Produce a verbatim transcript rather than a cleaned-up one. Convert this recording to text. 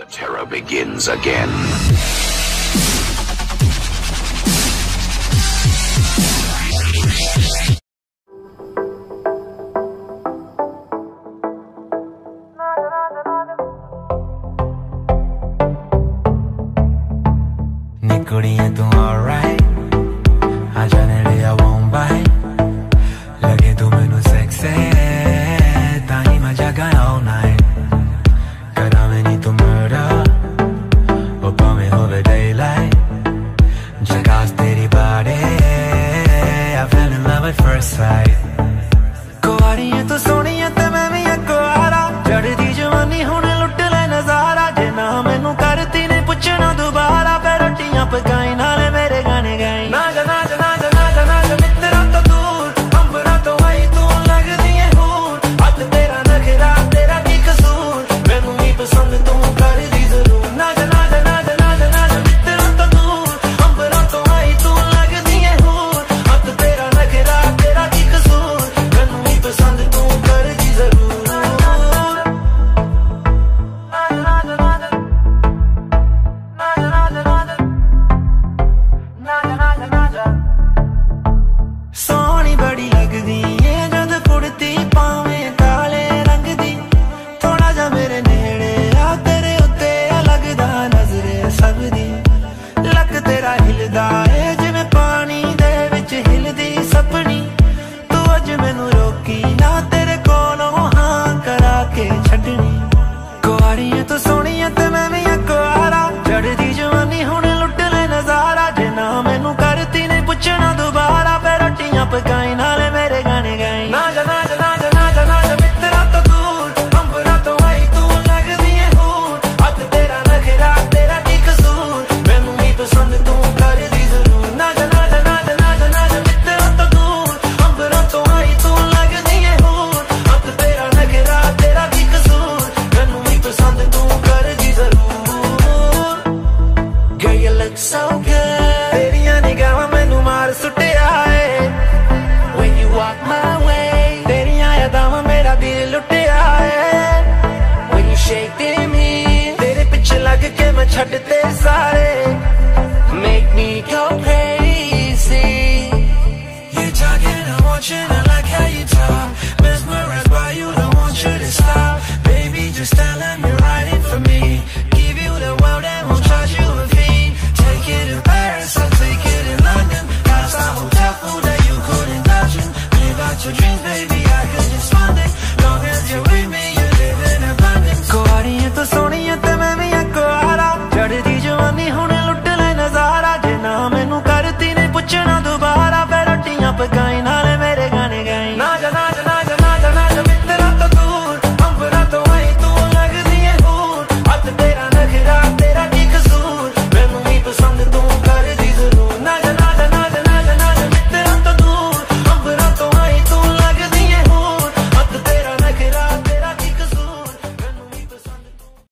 terror begins again. Kudiye tu alright, aja nere I won't bite. Lage tu mainu sexy, tahi main jaga all night. Kara maini tu murder, uppa mein hove daylight. Jagas teri body, I fell in love at first sight. Kuwariye tu soniye te main bhi ek kuwara, chaddi jawani hone lut le nazara. Je na mainu karti ne puchna dobara, पकाई नाले मेरे गाने गाई ना जा ना जा ना जा ना जा ना जा मित्रा तो दूर अंबरा तो आई तू लगदी है हूर हाथ तेरा नखरा तेरा की कसूर मैनू ही पसंद तू कर दी जरूर ना जा ना जा ना जा ना जा ना जा मित्रा तो दूर अंबरा तो आई तू लगदी है हूर हाथ तेरा नखरा तेरा की कसूर मैनू ही पसंद तू कर दी जरूर सोनी बड़ी लगदी है जद कुड़ती पावे काले रंग दी थोड़ा जा मेरे नेड़े आ तेरे उत्ते लगदा नजरे सब दी लक तेरा हिलदा है जिवें पानी दे विच हिलदी सपनी तू अज मैनू रोकी ना तेरे कोलों हां करा के छड्डनी कुआरी है तू सोहनी है ते मैं भी कुआरा चढ़दी जवानी हुण लुट ले नजारा जे ना मैनू करती नहीं पुछना दोबारा पकाई नाले मेरे गाने गाई ना जा ना जा ना जा ना जा ना जा मित्रा तो दूर अंबरा तो आई तू लगदी है हूर हाथ तेरा नखरा तेरा की कसूर मैनू ही पसंद तू कर दी जरूर ना जा ना जा ना जा ना जा ना जा मित्रा तो दूर अंबरा तो आई तू लगदी है हूर हाथ तेरा नखरा तेरा की कसूर मैनू ही पसंद तू कर दी जरूर Girl you look so good तेरियां निगाहां मैनू मार सुटिया walk my way तेरियां यादां मेरा दिल लुटिया है When you shake me तेरे पिछे लग के मैं छड्डते सारे